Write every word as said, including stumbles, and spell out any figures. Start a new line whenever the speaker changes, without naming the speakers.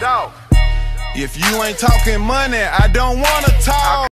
If you ain't talking money, I don't wanna talk.